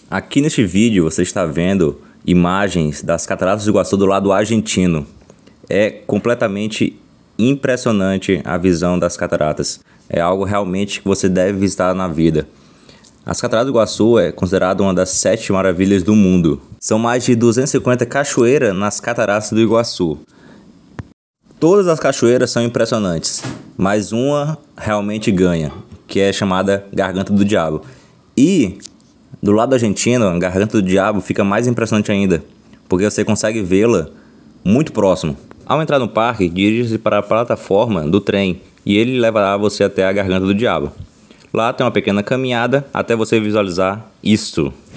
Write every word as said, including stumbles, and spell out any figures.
Aqui neste vídeo você está vendo imagens das Cataratas do Iguaçu do lado argentino. É completamente impressionante a visão das cataratas. É algo realmente que você deve visitar na vida. As Cataratas do Iguaçu é considerada uma das sete maravilhas do mundo. São mais de duzentas e cinquenta cachoeiras nas Cataratas do Iguaçu. Todas as cachoeiras são impressionantes, mas uma realmente ganha, que é chamada Garganta do Diabo. E do lado argentino, a Garganta do Diabo fica mais impressionante ainda, porque você consegue vê-la muito próximo. Ao entrar no parque, dirija-se para a plataforma do trem e ele levará você até a Garganta do Diabo. Lá tem uma pequena caminhada até você visualizar isto.